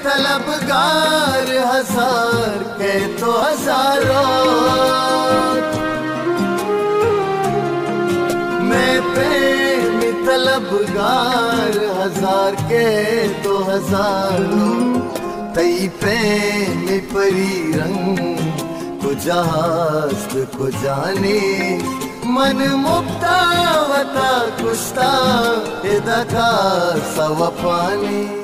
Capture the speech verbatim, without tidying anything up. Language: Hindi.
तलबगार हजार के तो हजारों, मैं प्रेम तलबगार हजार के तो हजारों, तई प्रेम परी रंग को जहाज को जाने, मन मुक्ता वता कुस्ता दखा सव पानी।